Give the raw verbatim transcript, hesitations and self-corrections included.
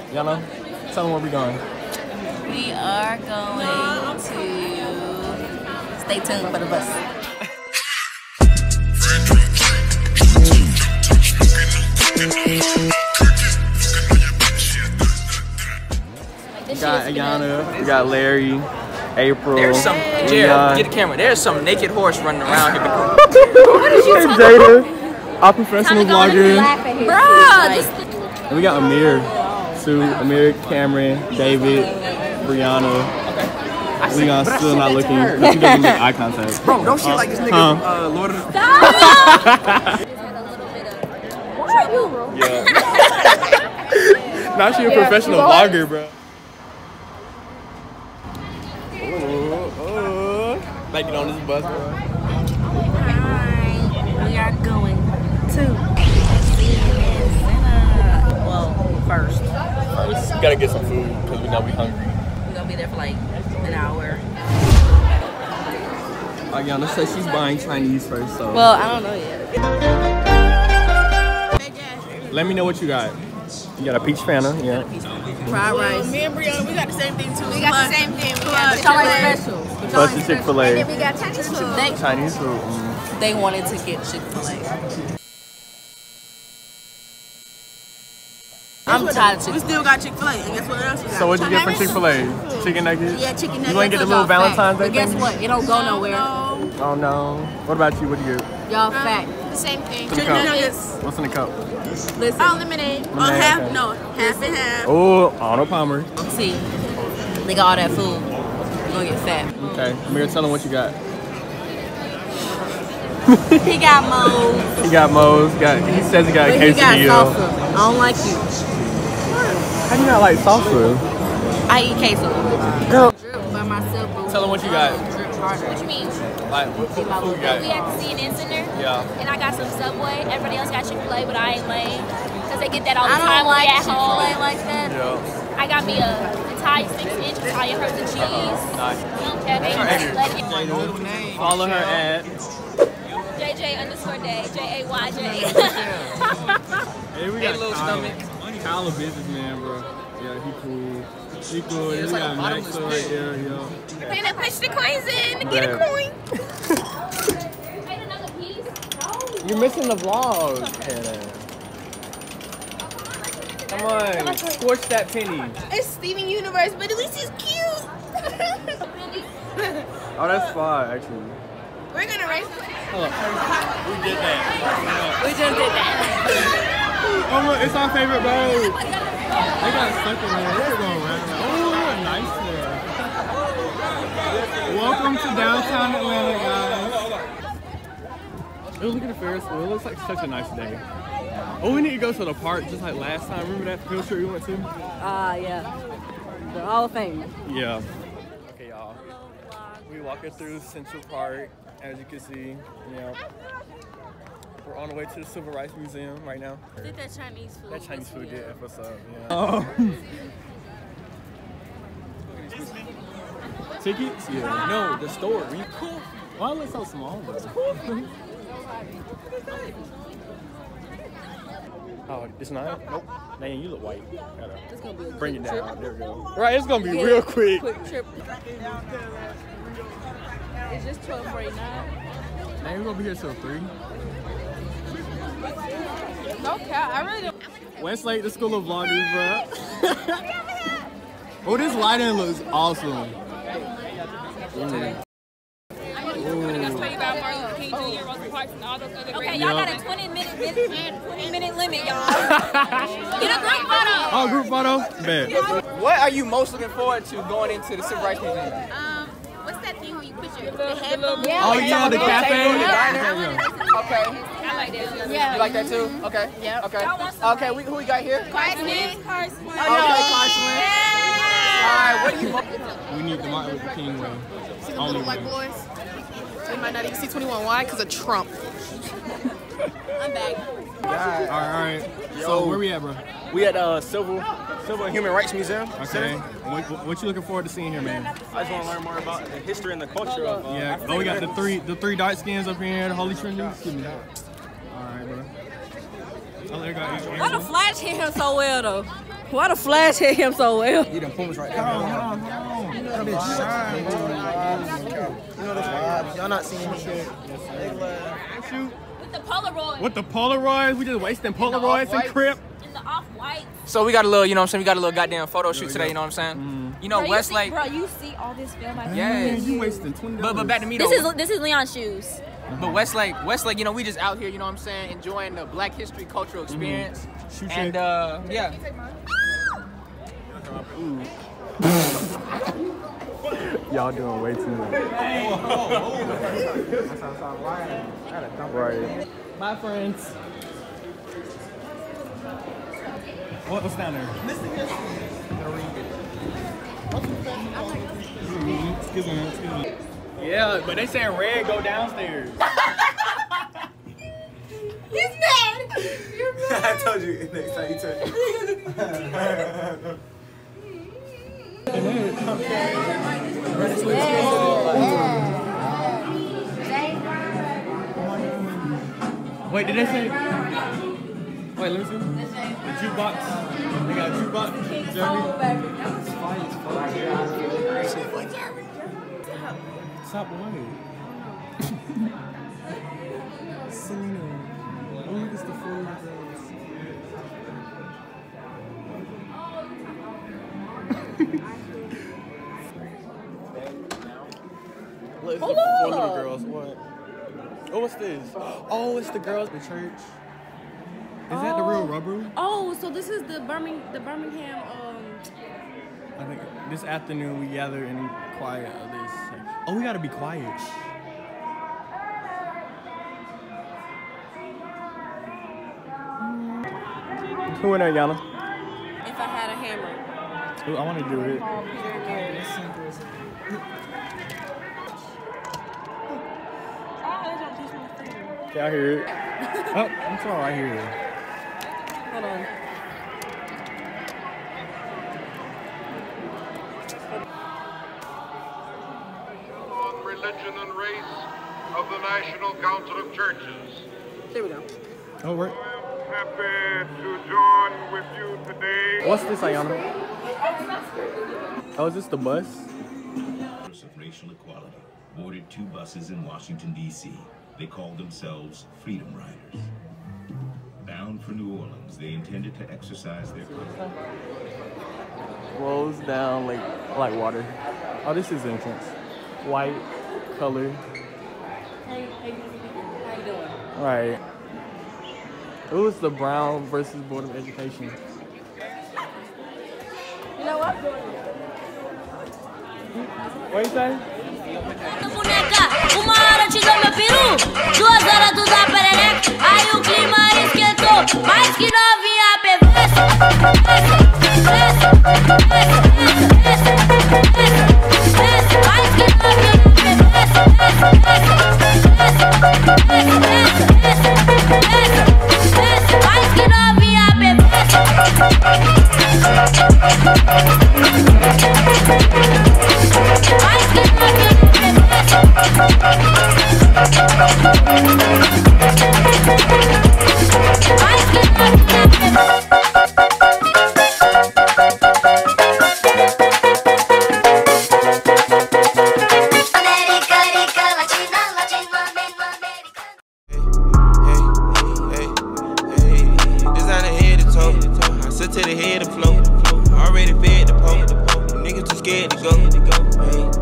Y'all know? Tell them where we going. We are going to stay tuned for the bus. We got Ayana, we got Larry, April. There's some, Jared, get the camera. There's some naked horse running around here. What is you Jada, our professional vlogger. Bruh, just And we got Amir, Sue, Amir, Cameron, David, Brianna. We gonna still not looking. He doesn't make eye contact. Bro, don't shit like this nigga. Huh? Uh, Lord of the... Yeah. Now she a professional vlogger, bro. Like it on this bus, bro. Alright, we are going to C N N Center. Well, first. First, we gotta get some food because we know we hungry. We're gonna be there for like an hour. Ayana says she's buying Chinese first, so. Well, I don't know yet. Let me know what you got. You got a peach Fanta, yeah. Fried rice. Me and Brianna, we got the same thing too. We got the same thing. We got the Chick-fil-A special. Plus the Chick-fil-A. And then we got Chinese food. They, Chinese food. Mm. they wanted to get Chick-fil-A. I'm tired of We Chick-fil-A. still got Chick-fil-A. And guess what else we got? So what'd you get from Chick-fil-A? Chicken nuggets? Yeah, chicken nuggets. You ain't get the little Valentine's Day But guess thing? what? It don't go nowhere. No. Oh no. What about you? What'd you get? Y'all fat. The same thing. What's in the Chicken cup? nuggets. What's in the cup? Listen, Oh, lemonade. Oh, Lemonade, half, okay. no, half and half. Oh, Arnold Palmer. see, they got all that food. You're gonna get fat. Okay, I'm gonna tell him what you got. He got moles. He got Moe's. Got. He says he got a But he got quesadilla. salsa. I don't like you. How do you not like salsa? I eat queso. Girl. Drip by myself. But Tell him what you got. Drip harder. What you mean? Like, what, what food you We got? at the C N N Center, Yeah. and I got some Subway. Everybody else got Chick-fil-A, but I ain't lame. Because they get that all the I time don't when like we at Chick-fil-A home. like that. Yeah. I got me a Italian six inch Italian herbs and cheese. Nice. Young Kevin. Let it- Follow her at. J J underscore day. J A Y J. Hey, we got little Kyle. stomach. Kyle a businessman, bro. Yeah, he cool. He cool. Yeah, we like got a bottomless Max right pit. here, yo. Paying to push the coins in to get a Bet. coin. Paid another piece. You're missing the vlog. Come on, scorch that penny. It's Steven Universe, but at least he's cute. Oh, that's fine, actually. We're gonna race. Hold on. We did that. We just did that. Oh, look, it's our favorite boat. They got stuck in there. They're going around. Oh, nice there. Welcome to downtown Atlanta, guys. Oh, look at the Ferris wheel. It looks like such a nice day. Oh, we need to go to the park just like last time. Remember that field trip we went to? Ah, uh, yeah. The Hall of Fame. Yeah. Okay, y'all. We walking through Central Park, as you can see. Yeah. We're on the way to the Civil Rights Museum right now. I think that Chinese food. That Chinese food did F us up. Yeah. Oh. Tickets? Yeah. No, the store. We Cool. Why it look so small, though? Oh, it's not? Nope. Man, you look white. Gotta It's gonna be a bring it quick down. trip. There we go. Right, it's gonna be real quick. Quick trip. It's just twelve forty-nine. Man, we're gonna be here till three. No cap. I really don't. Westlake, the school of vloggers, bro. Oh, this lighting looks awesome. Mm. Okay, y'all got a twenty minute, twenty minute limit, y'all. Get a group photo. Oh, group photo? Bet. What are you most looking forward to going into the Civil Rights Museum? Um, what's that thing when you put your the headphones? Oh, yeah, the cafe. Okay. I like that. You like that too? Okay. Yep. Okay. Okay. We, who we got here? Carson. Okay, Carson. All right. What do you? We need the Martin Luther King way. See the Only little white way. boys? They might not even see twenty-one. Why? Because of Trump. I'm back. All right, all right. So where we at, bro? We at uh Civil Civil and Human Rights Museum. Okay. What, what you looking forward to seeing here, man? I just want to learn more about the history and the culture of. Uh, Yeah. Oh, we got the three the three dark skins up here, the Holy Trinity. Excuse me. All right, bro. Oh, there you go. Why the flash hit him so well though? Why the flash hit him so well? You done Pumas right there. Hold on, hold on, hold on. That bitch shine. You know the vibes. Y'all not seeing this shit. Shoot. With the Polaroid. With the Polaroids, we just wasting Polaroids and crip. In the off-white. So we got a little, you know what I'm saying? We got a little goddamn photo shoot today, you know what I'm saying? Mm. You know, Bro, Westlake. You see, bro, you see all this film I Yeah. You wasting twenty dollars. But, but back to me This though. is this is Leon's shoes. But Westlake, Westlake, you know, we just out here, you know what I'm saying, enjoying the Black History cultural experience. Mm-hmm. Shoot and your- uh, yeah. Y'all doing way too much. Right. My friends. What was down there? Excuse me, excuse me. Yeah, but they saying red go downstairs. He's mad. You're mad. I told you next time you turn. Wait, did they say? Wait, let me see. The jukebox. They got a jukebox. Jeremy. Stop away. Selena. Oh, look, it's the full girls. Look, it's the full little girls. What? Oh, what's this? Oh, it's the girls at the church. Is that the real rubber? Oh, so this is the Birmingham, the Birmingham. Um, I think this afternoon we gather in quiet of this. Oh, we gotta be quiet. Who in there, Yana? if I had a hammer. Ooh, I want to do it. Oh, Peter and Gary. Can I hear it? Oh, I'm sorry, I hear it. Hold on. On religion and race of the National Council of Churches. There we go. Oh, right. I'm happy to join with you today. What's this, Ayana? Oh, is this the bus? Of racial equality boarded two buses in Washington, D C They called themselves Freedom Riders. Bound for New Orleans, they intended to exercise their Rolls down like like water. Oh, this is the entrance. White color. Hey, hey, how you doing? Right. It was the Brown versus Board of Education. You know what? What you say? Boneca, uma hora te dou meu peru, duas horas tu dá perereca, aí o clima esquentou, mais que novinha perversa. Desce, desce, desce, desce, desce, desce, mais que novinha perversa. Desce, desce, desce, desce, desce, desce, desce, mais que novinha perversa. Mais que novinha To the head and float. Already fed the pole. Niggas too scared to go. Hey.